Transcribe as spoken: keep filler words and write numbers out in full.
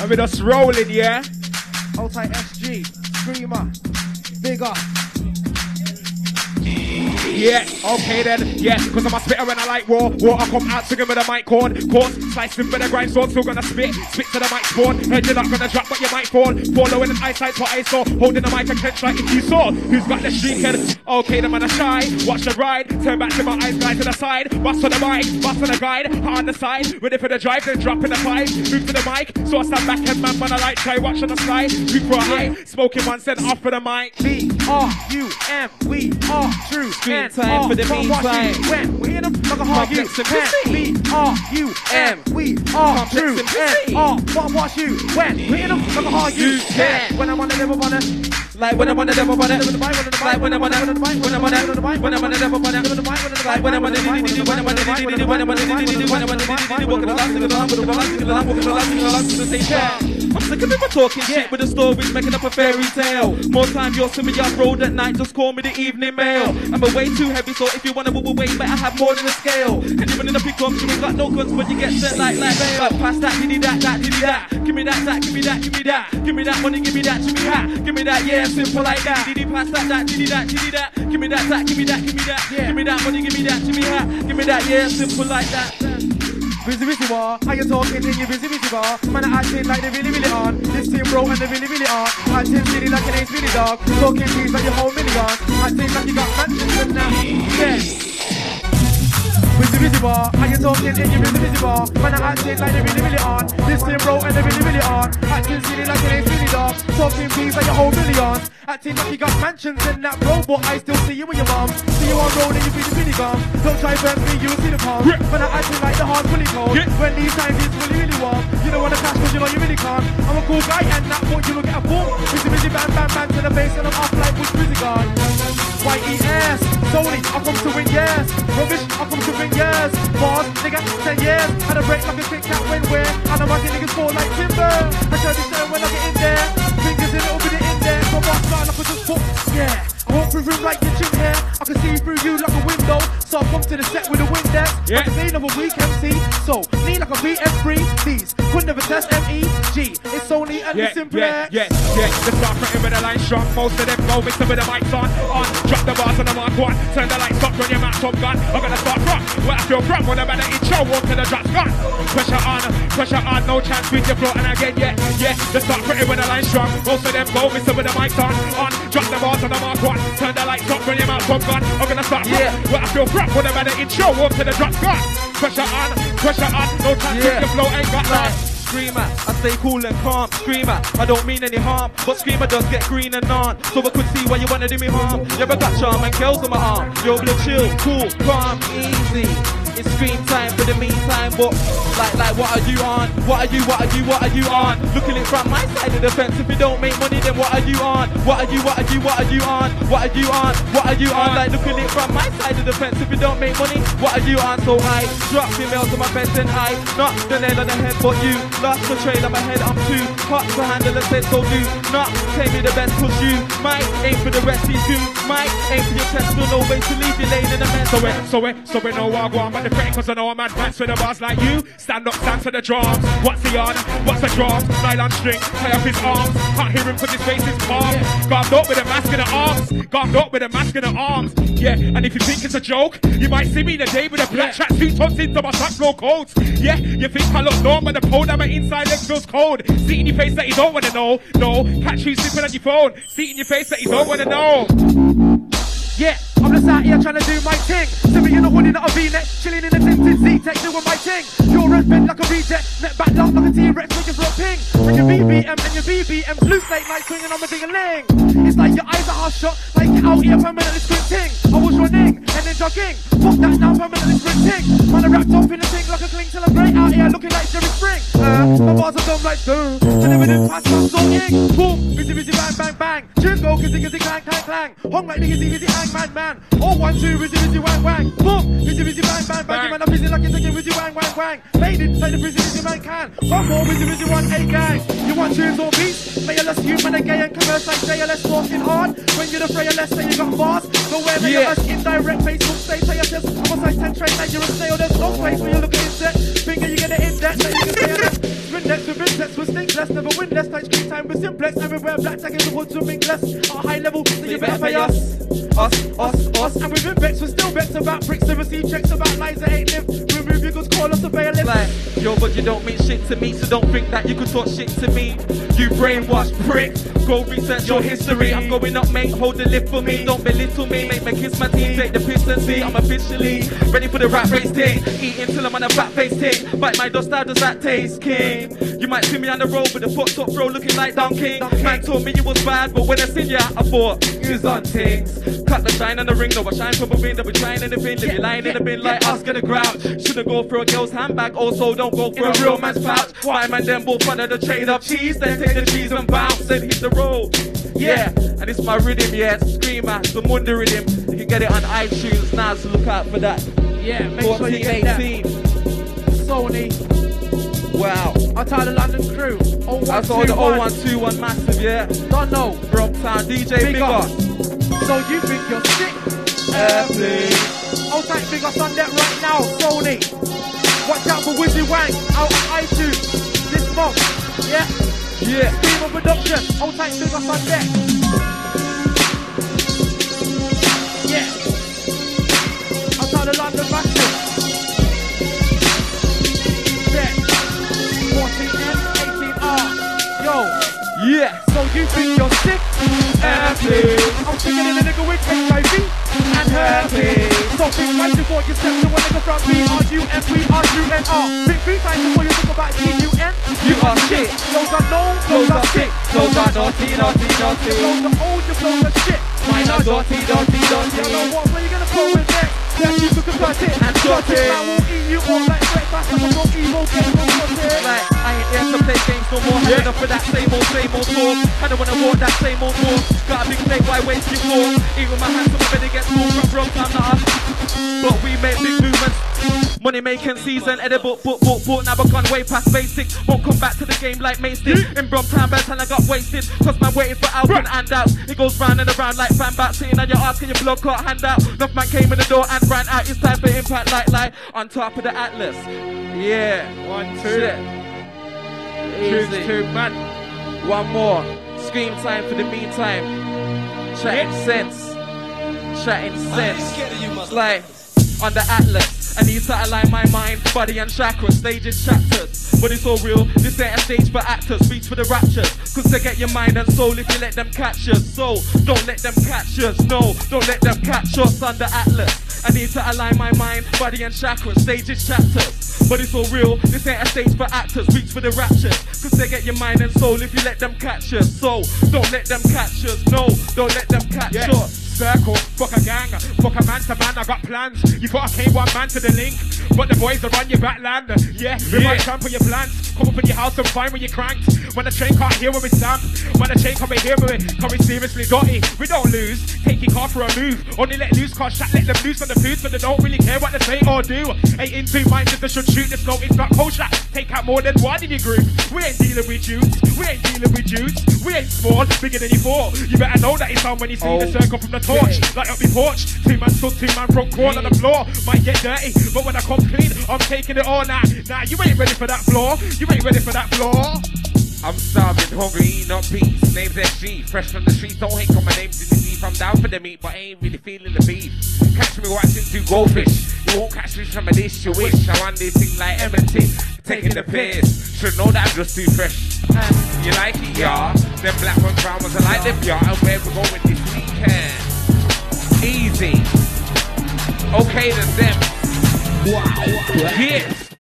And we're just rolling, yeah? Outside S G, Screamer, big up. Yeah, okay then, yeah, cause I'm a spitter when I like raw. Water come out, singing with a mic cord. Course, slicing with a grind sword, still gonna spit. Spit to the mic spawn. Heard you're not gonna drop, but you might fall. Follow in an eyesight, what I saw. Holding the mic and clench like if you saw. Who's got the street head? Okay, the man are shy. Watch the ride, turn back to my eyes, glide to the side. Bust on the mic, bust on the guide. Hard on the side, ready for the drive, then drop in the pipe. Move to the mic, so I stand back and man, man, I like try. Watch on the slide, move for a high. Smoking one, send off for the mic. B R U M, we are true. Screen time for the meantime. When we in them like a hard you. B R U M, we are true. N R, what watch you? When we in them like a hard you. When I'm on the level, wanna. Like when I'm on the devil, wanna. Like when I'm on the when I'm on the when I'm on the devil, wanna. Like when I'm on the when I'm on the when I'm on the when I'm on the when I'm on the walking along to the line with the line, walking along to the same path. I'm sick of people talking shit with the stories, making up a fairy tale. More time you're seeing me off road at night, just call me the evening mail. I'm a way too heavy, so if you wanna move away, better have more than a scale. And even in the big guns, you ain't got no guns, but you get set like like bail. Pass that, diddy that, that, diddy that. Give me that, that, give me that, give me that. Give me that money, give me that, give me that. Give me that, yeah, simple like that. Diddy pass that, that, diddy that, diddy that. Give me that, that, give me that, give me that. Give me that money, give me that, give me that. Give me that, yeah, simple like that. Busy, busy bar, how you talking in your busy, busy bar? Man, I acting like they really, really on. This team bro and they really, really on. Acting silly like an ace, really dog. Talking things like your whole million. Acting like you got mansions and that. Yeah. Busy, busy bar, how you talking in your busy, busy bar? Man, I acting like they really, really on. This team bro and they really, really on. Acting silly like an ace, really dog. Talking things like your whole million. Acting like you got mansions and that bro, but I still see you with your mom. See you on road and you really, really gum. Don't try burn me, you will see the palm. Man, I acting like the hard fully cold. When these times it's really, really warm. You don't wanna cash cause you know you really can't. I'm a cool guy and that point you look at a boom. Busy, busy, bam, bam, bam to the face and I'm off like Bush Busy Guard. Y E S, Sony, I come to win, yes. Rubbish, I come to win, yes. Bars, nigga, ten years. And I break like a Kit Kat when we're. And I'm rocking niggas fall like timber. I try to show when I get in there. Fingers a little bit in there. Come on, start like I just put, yeah. I walk through room like your chin hair. I can see through you like a window. So I come to the set with a Windex. Yeah. Magazine of a week M C. So, need like a B S three. These could never test M E G. It's only a yeah, simplex. Yeah, yeah, yeah. The start fretting with the line strong. Most of them go mixing with the mics on. On, drop the bars on the mark one. Turn the lights up, run your mouth top gun. I'm gonna start from where I feel from. When I'm at the intro, walk to the drop's gun. Pressure on, pressure on, no chance with your floor. And again, yeah, yeah. The start fretting with the line strong. Most of them go mixing with the mics on. On, drop the bars on the mark one. Turn the lights up, run your mouth top gun. I'm gonna start from yeah. where I feel from. When I'm at the intro, walk to the drop's gun. Pressure on, pressure on, no chance yeah. with your floor. Ain't got that. Screamer, I stay cool and calm. Screamer, I don't mean any harm, but Screamer does get green and on. So I could see why you wanna do me harm. You ever got charm and girls on my arm? Yo, blood chill, cool, calm, easy. It's screen time for the meantime, but like, like, what are you on? What are you, what are you, what are you on? Looking it from my side of the fence. If you don't make money, then what are you on? What are you, what are you, what are you on? What are you on? What are you on? Like, looking it from my side of the fence. If you don't make money, what are you on? So I drop females on my fence and I knock the nail on the head, but you lost the trail on my head. I'm too hot to handle a set, so do not take me the best, cause you might aim for the rest. You might aim for your chest, so no way to leave you laying in the mess. So it, so it, so we know what I want, but the friend, cause I know I'm advanced with a boss like you. Stand up, stand to the drums. What's the on? What's the drums? Nylon string, tie up his arms. Can't hear him cause his face is calm. Garbed up with a mask in the arms. Garbed up with a mask in the arms. Yeah, and if you think it's a joke, you might see me the day with a black track suit tucked into my socks, no coats. Yeah, you think I look dumb, but the pole that my inside leg feels cold. See in your face that you don't wanna know. No, catch you slipping on your phone. See in your face that you don't wanna know. Yeah, I'm just out here trying to do my thing. See me in a hoodie, not a V-neck. Chilling in a tinted Z-Tech, doing my thing. You're red bent like a reject. Net back down like a T-Rex, looking for a ping. And your V B M and your V B M. Blue snake night swinging on my ding-a-ling. It's like your eyes are half shot. Like get out here permanently squinting. I was running and then jogging. Fuck that now, permanently sprinting. Man, I wrapped up in a thing like a cling. Celebrate out here looking like Jerry Spring. Uh, my bars are dumb like boom. And then we didn't pass my sorting. Boom, busy, busy, bang, bang, bang. Tune go, kizzy, kizzy, clang, clang, clang. Hung like niggas, busy, hang, man, man. Oh, one, two, busy, busy, wang, wang. Boom, busy, busy, bang, bang, bang. You man, I'm busy like you're taking busy, wang, wang, wang. Faded, say the busy, busy man can. One more, busy, busy, one, eight gang. You want tunes or beats? May you less you, man, a gay and commerce like J L S walking hard. When you're the frayer, let's say you got bars. So where may you ask indirect Facebook stage, say you're just, I'm a size ten train, like you're a snail, there's no space when you're looking in set. Finger, you get it in that, so you can say it. Swin next to Vintex with stinks less, never win less. Like screen time with simplex. And we wear black tag in the hood to make less. At a high level, so you better pay us. Us, us, us. And we've been vexed, we're still vexed about bricks. To receive checks about lies that ain't lived. Remove your goods, call us a bailiff. Like, yo, but you don't mean shit to me, so don't think that you could talk shit to me. You brainwashed prick. Go research your history. I'm going up, mate. Hold the lift for me. Don't belittle me. Make me kiss my teeth. Take the piss and see. I'm officially ready for the rap race thing. Eating till I'm on a fat face thing. Bite my dust, how does that taste, king? You might see me on the road with a foot top bro looking like Don King. Man told me you was bad, but when I seen ya, I thought you was on things. Cut the shine on the ring, though I shine from a window. We trying in the bin, live your line in the bin like Oscar the Grouch. Shouldn't go for a girl's handbag, also don't go for a real man's pouch. Why man them both under the trade of cheese? Then take the cheese and bounce and hit the road. Yeah, and it's my rhythm, yeah, it's Screamer, the Munda rhythm. You can get it on iTunes now, so look out for that. Yeah, make sure you get that. Sony. Wow. I'll tell the London crew. I saw the oh one two one massive, yeah. Don't know. From town, D J Big Up. So you think you're sick? Airplane. Hold tight, Big Up on that right now, Sony. Watch out for Wizzy Wang out on iTunes this month. Yeah. Yeah. Stream of production. Hold tight, Big Up on that. Yeah. I'll tell the London massive. Yo, yeah. So you think you're sick? Airplane. I'm thinking of a nigga with H I V and herpes. So think twice before you step to a nigga from B R U N P R U N R. Think three times before you think about G U N. You are shit. Those are known, those are sick. Those are naughty, naughty, naughty. Those are old, you blows are shit. Mine are dirty, dirty, dirty. You know what, where you gonna throw it next? That you could cut it and shot it. I will eat you all like breakfast. I'm a no evil game, no cut it. Like, I ain't here to play games no more. Had enough of that same old, same old talk. I don't wanna walk that same old walk. Got a big plate, why waste your walk? Even my hands on my bed, it gets full from broke, I'm not us. But we make big movements. Money making season, edible, book, book, book. Now I've gone way past basics. Won't come back to the game like Mason. In Bromtown, best and I got wasted. Cause man waiting for Alvin handouts. It goes round and around like fan back. Sitting on your ass, can your blood clot handout. Enough man came in the door and ran out. It's time for impact like like on top of the Atlas. Yeah. One, two. Easy. Two, two, man. One more. Scream time for the meantime. Chatting Yeah. sense. Chatting sense. Like on the Atlas. I need to align my mind, body and chakras, stages, chapters. But it's all real, this ain't a stage for actors, reach for the raptures. Cause they get your mind and soul if you let them catch us. So, don't let them catch us, no, don't let them catch us on the Atlas. I need to align my mind, body and chakras, stages, chapters. But it's all real, this ain't a stage for actors, reach for the raptures. Cause they get your mind and soul if you let them catch us. So, don't let them catch us, no, don't let them catch Yeah. us. Circle, fuck a gang, fuck a man to man, I got plans. You thought I came one man to the link, but the boys are on your backland. Yeah, we Yeah. might trample your plans. Come up in your house and find when you're cranked. When the train can't hear where we stand, when the train come in here with it, come in seriously, dotty. We don't lose, take your car for a move. Only let loose, cause shot, let them loose on the food, so they don't really care what they say or do. Ain't in two minds if they should shoot this, no, it's not cold shot. Take out more than one in your group. We ain't dealing with youths, we ain't dealing with youths. We ain't small, bigger than you thought. You better know that it's on when you see Oh. the circle from the torch. Light up your porch, two man stood, two man front corner on the floor. Might get dirty, but when I come clean, I'm taking it all now. Nah, you ain't ready for that floor. You ain't ready for that floor. I'm starving, hungry, eating up beats. Name's S G, fresh from the streets. Don't hate cause my name's in the deep. I'm down for the meat, but I ain't really feeling the beef. Catch me watching two goldfish. You won't catch me from a dish, you wish. I want this thing like Emmett, taking the piss. Should know that I'm just too fresh. You like it, yeah? Them black ones, brown ones, I like them, yeah. And where we going this weekend? Easy. Okay, then them. Wow. Yeah.